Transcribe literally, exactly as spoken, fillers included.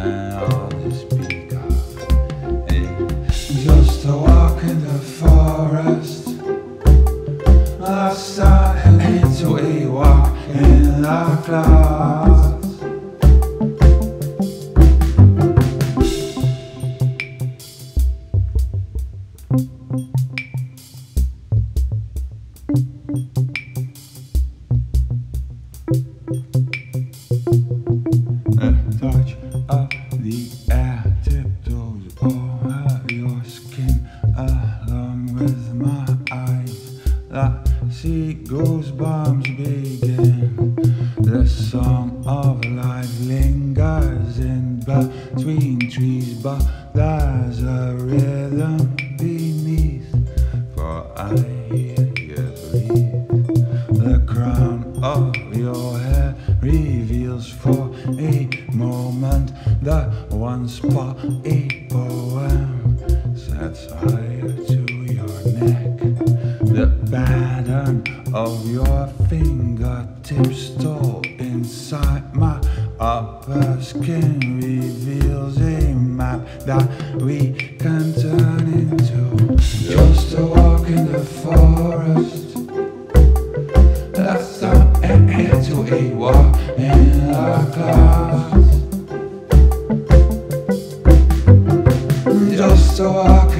and all this begun. Just a walk in the forest, I started into a walk in the clouds. A touch of the air tiptoes over your skin, along with my eyes. The sea goosebumps begin. The song of life lingers in between trees, but there's a rhythm beneath, for I hear you breathe. The crown of your hair reveals for a moment that one spot a poem sets higher to your neck. The pattern of your fingertips stored inside my upper skin reveals a map that we can turn into. Just a walk in the forest, that's not into a walk in the clouds. Just a walk